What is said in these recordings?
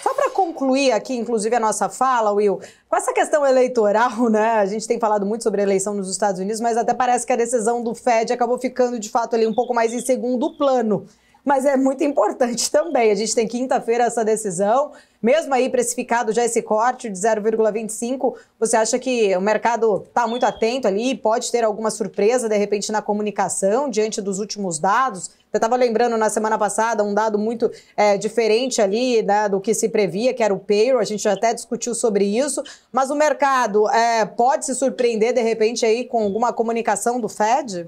Só para concluir aqui, inclusive, a nossa fala, Will, com essa questão eleitoral, né? A gente tem falado muito sobre a eleição nos Estados Unidos, mas até parece que a decisão do Fed acabou ficando, de fato, ali um pouco mais em segundo plano. Mas é muito importante também. A gente tem quinta-feira essa decisão, mesmo aí precificado já esse corte de 0,25, você acha que o mercado está muito atento ali, pode ter alguma surpresa, de repente, na comunicação, diante dos últimos dados? Você estava lembrando na semana passada um dado muito diferente ali, né, do que se previa, que era o payroll, a gente já até discutiu sobre isso, mas o mercado pode se surpreender, de repente, aí com alguma comunicação do Fed?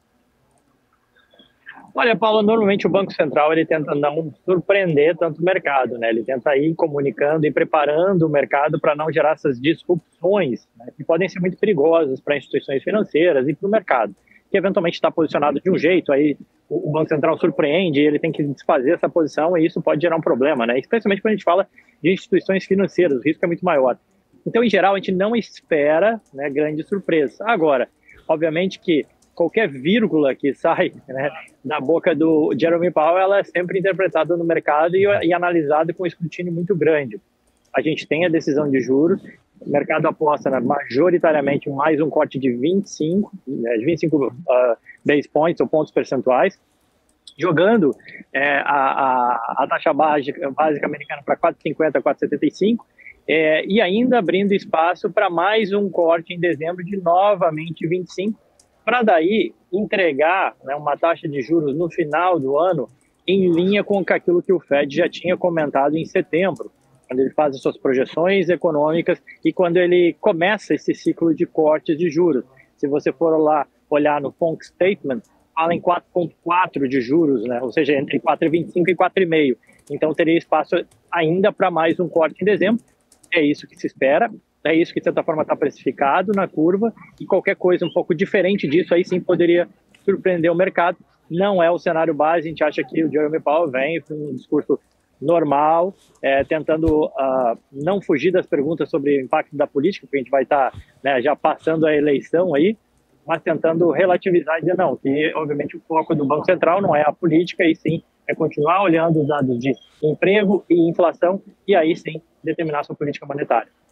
Olha, Paulo, normalmente o Banco Central ele tenta não surpreender tanto o mercado, né? Ele tenta ir comunicando e preparando o mercado para não gerar essas disrupções, né, que podem ser muito perigosas para instituições financeiras e para o mercado, que eventualmente está posicionado de um jeito, aí o Banco Central surpreende, ele tem que desfazer essa posição e isso pode gerar um problema, né? Especialmente quando a gente fala de instituições financeiras, o risco é muito maior. Então, em geral, a gente não espera, né, grandes surpresas. Agora, obviamente que qualquer vírgula que sai, né, da boca do Jerome Powell, ela é sempre interpretada no mercado e analisada com um escrutínio muito grande. A gente tem a decisão de juros, o mercado aposta majoritariamente mais um corte de 25 base points ou pontos percentuais, jogando a taxa básica americana para 4,50, 4,75, e ainda abrindo espaço para mais um corte em dezembro de novamente 25, para daí entregar, né, uma taxa de juros no final do ano em linha com aquilo que o Fed já tinha comentado em setembro, quando ele faz as suas projeções econômicas e quando ele começa esse ciclo de cortes de juros. Se você for lá olhar no FONC Statement, fala em 4,4 de juros, né, ou seja, entre 4,25 e 4,5. Então teria espaço ainda para mais um corte em dezembro. É isso que se espera. É isso que, de certa forma, está precificado na curva, e qualquer coisa um pouco diferente disso aí sim poderia surpreender o mercado. Não é o cenário base, a gente acha que o Jerome Powell vem com um discurso normal, tentando não fugir das perguntas sobre o impacto da política, porque a gente vai estar, né, já passando a eleição aí, mas tentando relativizar e dizer não, que obviamente o foco do Banco Central não é a política, e sim é continuar olhando os dados de emprego e inflação, e aí sim determinar sua política monetária.